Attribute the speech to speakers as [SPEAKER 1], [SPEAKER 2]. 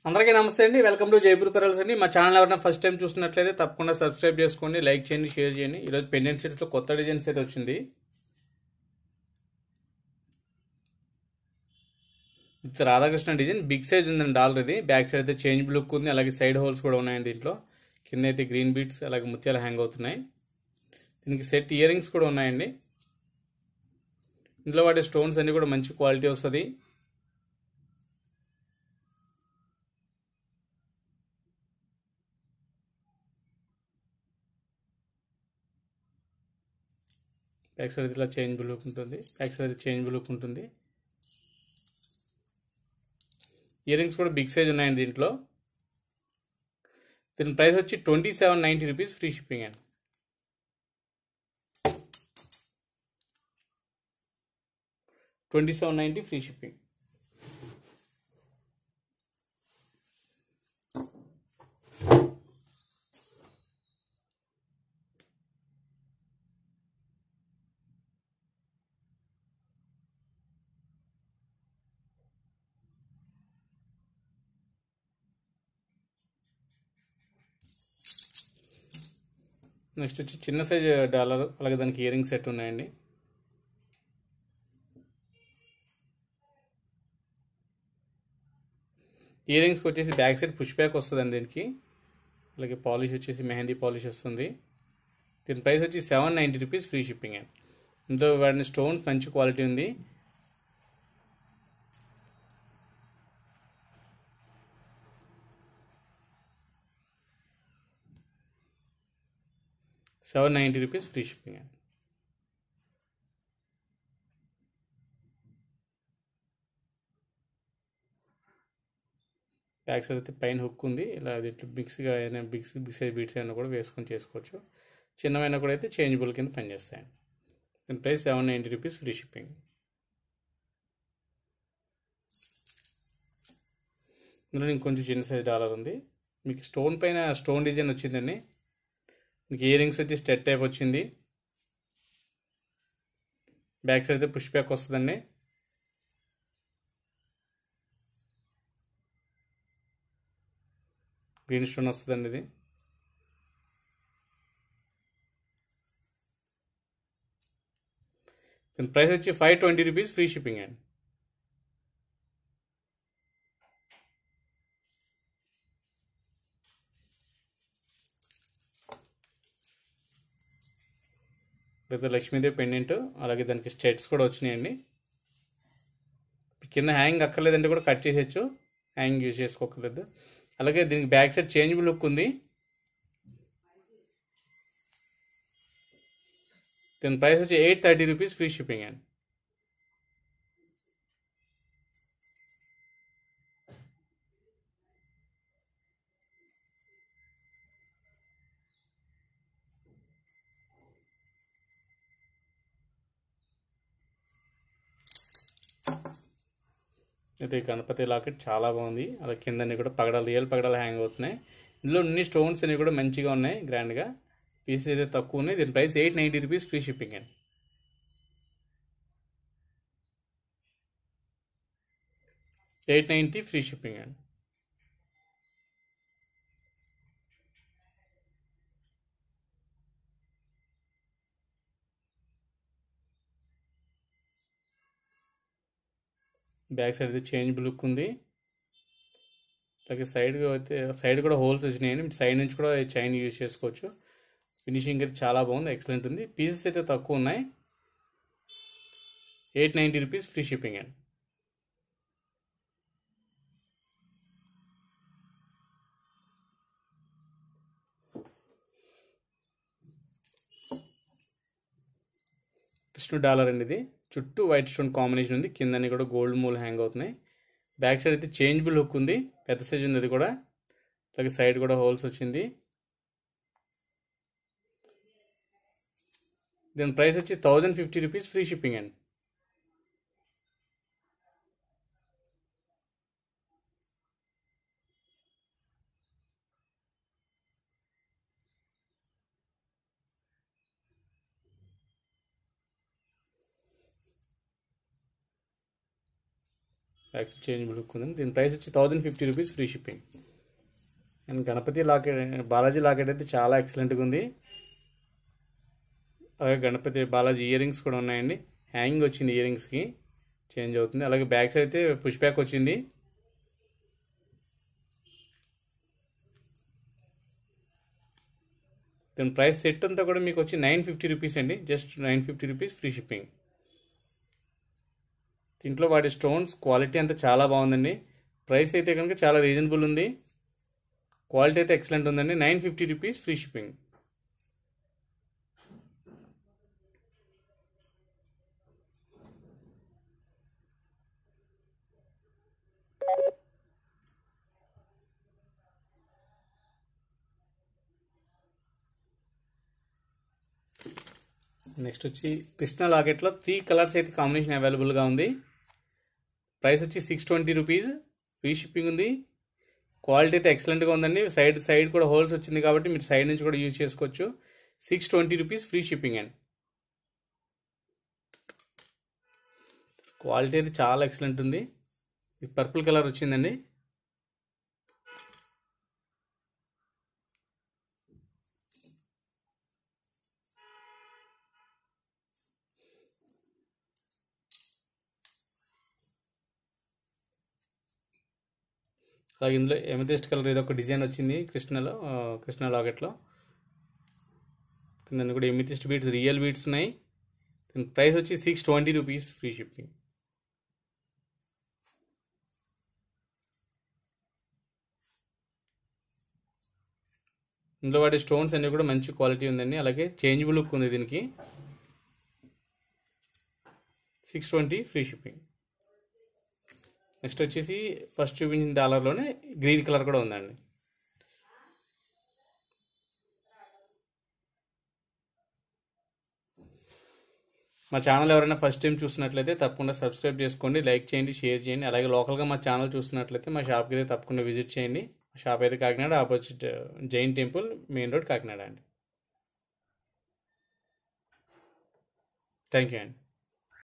[SPEAKER 1] అందరికీ నమస్తే అండి. వెల్కమ్ టు జైపూర్ పెరల్స్ అండి. మా ఛానల్ ఎవరైనా ఫస్ట్ టైం చూసినట్లయితే తప్పకుండా సబ్స్క్రైబ్ చేసుకోండి, లైక్ చేయండి, షేర్ చేయండి. ఈరోజు పెండెంట్ సెట్స్లో కొత్త డిజైన్స్ అయితే వచ్చింది. ఇది రాధాకృష్ణ డిజైన్ బిగ్ సైజ్ ఉందండి. ఆల్రెడీ బ్యాక్ సైడ్ అయితే చేంజ్ లుక్ ఉంది, అలాగే సైడ్ హోల్స్ కూడా ఉన్నాయండి. దీంట్లో కింద అయితే గ్రీన్ బీట్స్ అలాగే ముత్యాలు హ్యాంగ్ అవుతున్నాయి. దీనికి సెట్ ఇయర్ రింగ్స్ కూడా ఉన్నాయండి. ఇందులో వాడే స్టోన్స్ అన్ని కూడా మంచి క్వాలిటీ వస్తుంది. బ్యాక్ సైడ్ ఇట్లా చేంజబుల్ లుక్ ఉంటుంది. బ్యాక్ సైడ్ చేంజబుల్ లుక్ ఉంటుంది. ఇయర్ రింగ్స్ కూడా బిగ్ సైజ్ ఉన్నాయండి. దీంట్లో దీని ప్రైస్ వచ్చి 2790 రూపీస్, ఫ్రీ షిప్పింగ్ అండి. $2790 ఫ్రీ షిప్పింగ్. నెక్స్ట్ వచ్చి చిన్న సైజ్ డాలర్, అలాగే దానికి ఇయర్ రింగ్ సెట్ ఉన్నాయండి. ఇయర్ రింగ్స్కి వచ్చేసి బ్యాక్ సైడ్ పుష్ బ్యాక్ వస్తుందండి దీనికి. అలాగే పాలిష్ వచ్చేసి మెహందీ పాలిష్ వస్తుంది. దీని ప్రైస్ వచ్చి 790 రూపీస్, ఫ్రీ షిప్పింగ్ అండి. ఇందులో వాడిన స్టోన్స్ మంచి క్వాలిటీ ఉంది. $790 ఫ్రీ షిప్పింగ్ అండి. బ్యాక్ సైడ్ అయితే పైన హుక్ ఉంది. ఇలా ఇట్లా బిగ్స్గా అయినా బిగ్ సైజ్ బీట్స్ అయినా కూడా వేసుకొని చేసుకోవచ్చు. చిన్నవైనా కూడా అయితే చేంజబుల్ కింద పనిచేస్తాయండి. దీని ప్రైస్ 790 రూపీస్, ఫ్రీ షిప్పింగ్. ఇందులో ఇంకొంచెం చిన్న సైజ్ డాలర్ ఉంది. మీకు స్టోన్ పైన స్టోన్ డిజైన్ వచ్చిందండి. మీకు ఇయర్ రింగ్స్ వచ్చి స్టెట్ టైప్ వచ్చింది. బ్యాక్ సైడ్ అయితే పుష్ బ్యాక్ వస్తుందండి. గ్రీన్ స్టోన్ వస్తుందండి. ఇది దీని ప్రైస్ వచ్చి 520 రూపీస్, ఫ్రీ షిప్పింగ్ అండి. లేదా లక్ష్మీదేవి పెండెంట్, అలాగే దానికి స్టెట్స్ కూడా వచ్చినాయండి. కింద హ్యాంగ్ అక్కర్లేదంటే కూడా కట్ చేసేయచ్చు, హ్యాంగ్ యూజ్ చేసుకోకర్లేదు. అలాగే దీనికి బ్యాక్ సైడ్ చేంజబుల్ లుక్ ఉంది. దీని ప్రైస్ వచ్చి 830 రూపీస్, ఫ్రీ షిప్పింగ్ అండి. అయితే గణపతి లాకెట్ చాలా బాగుంది. అలా కిందన్నీ కూడా పగడాలు, రియల్ పగడాలు హ్యాంగ్ అవుతున్నాయి. ఇందులో అన్ని స్టోన్స్ అన్ని కూడా మంచిగా ఉన్నాయి, గ్రాండ్గా. పీసెస్ అయితే తక్కువ ఉన్నాయి. దీని ప్రైస్ 890 రూపీస్, ఫ్రీ షిప్పింగ్ అండి. 890 ఫ్రీ షిప్పింగ్ అండి. బ్యాక్ సైడ్ అయితే చేంజబుల్ లుక్ ఉంది. అలాగే సైడ్ కూడా హోల్స్ వచ్చినాయండి. సైడ్ నుంచి కూడా చైన్ యూజ్ చేసుకోవచ్చు. ఫినిషింగ్ అయితే చాలా బాగుంది, ఎక్సలెంట్ ఉంది. పీసెస్ అయితే తక్కువ ఉన్నాయి. 890 రూపీస్, ఫ్రీ షిప్పింగ్ అండి. కృష్ణ డాలర్ అండి. ఇది చుట్టూ వైట్ స్టోన్ కాంబినేషన్ ఉంది. కిందని కూడా గోల్డ్ మూల్ హ్యాంగ్ అవుతున్నాయి. బ్యాక్ సైడ్ అయితే చేంజబుల్ హుక్ ఉంది, పెద్ద సైజ్ ఉంది అది కూడా. అలాగే సైడ్ కూడా హోల్స్ వచ్చింది. దీని ప్రైస్ వచ్చి 1050 రూపీస్, ఫ్రీ షిప్పింగ్ అండి. బ్యాక్ సైడ్ చేంజబుల్ లుక్ ఉందండి. దీని ప్రైస్ వచ్చి 1050 rupees free shipping. And Ganapati locket, Balaji locket అయితే చాలా ఎక్సలెంట్గా ఉంది. అలాగే గణపతి బాలాజీ ఇయర్ రింగ్స్ కూడా ఉన్నాయండి. హ్యాంగింగ్ వచ్చింది, ఇయర్ రింగ్స్కి చేంజ్ అవుతుంది. అలాగే బ్యాక్ సైడ్ అయితే పుష్ బ్యాక్ వచ్చింది. దీని ప్రైస్ సెట్ అంతా కూడా మీకు వచ్చి 950 రూపీస్ అండి. Just 950 rupees free shipping. దీంట్లో వాడే స్టోన్స్ క్వాలిటీ అంతా చాలా బాగుందండి. ప్రైస్ అయితే కనుక చాలా రీజనబుల్ ఉంది. క్వాలిటీ అయితే ఎక్సలెంట్ ఉందండి. 950 రూపీస్ ఫ్రీ షిప్పింగ్. నెక్స్ట్ వచ్చి కృష్ణ లాకెట్లో 3 కలర్స్ అయితే కాంబినేషన్ అవైలబుల్గా ఉంది. ప్రైస్ వచ్చి 620 రూపీస్ ఫ్రీ షిప్పింగ్ ఉంది. క్వాలిటీ అయితే ఎక్సలెంట్గా ఉందండి. సైడ్ కూడా హోల్స్ వచ్చింది కాబట్టి మీరు సైడ్ నుంచి కూడా యూజ్ చేసుకోవచ్చు. 620 రూపీస్ ఫ్రీ షిప్పింగ్ అండి. క్వాలిటీ అయితే చాలా ఎక్సలెంట్ ఉంది. ఇది పర్పుల్ కలర్ వచ్చిందండి. అలాగే ఇందులో ఎమథిస్ట్ కలర్ ఇది ఒక డిజైన్ వచ్చింది కృష్ణ లాకెట్లో. కింద కూడా ఎమథిస్ట్ బీడ్స్, రియల్ బీడ్స్ ఉన్నాయి. దీని ప్రైస్ వచ్చి 620 రూపీస్ ఫ్రీ షిప్పింగ్. ఇందులో వాడే స్టోన్స్ అన్నీ కూడా మంచి క్వాలిటీ ఉందండి. అలాగే చేంజబుల్ లుక్ ఉంది దీనికి. 620 ఫ్రీ షిప్పింగ్. నెక్స్ట్ వచ్చేసి ఫస్ట్ చూపించిన డాలర్లోనే గ్రీన్ కలర్ కూడా ఉందండి. మా ఛానల్ ఎవరైనా ఫస్ట్ టైం చూస్తున్నట్లయితే తప్పకుండా సబ్స్క్రైబ్ చేసుకోండి, లైక్ చేయండి, షేర్ చేయండి. అలాగే లోకల్గా మా ఛానల్ చూస్తున్నట్లయితే మా షాప్కి అయితే తప్పకుండా విజిట్ చేయండి. మా షాప్ అయితే Kakinada, opposite Jain temple, main road, Kakinada అండి. థ్యాంక్ యూ అండి.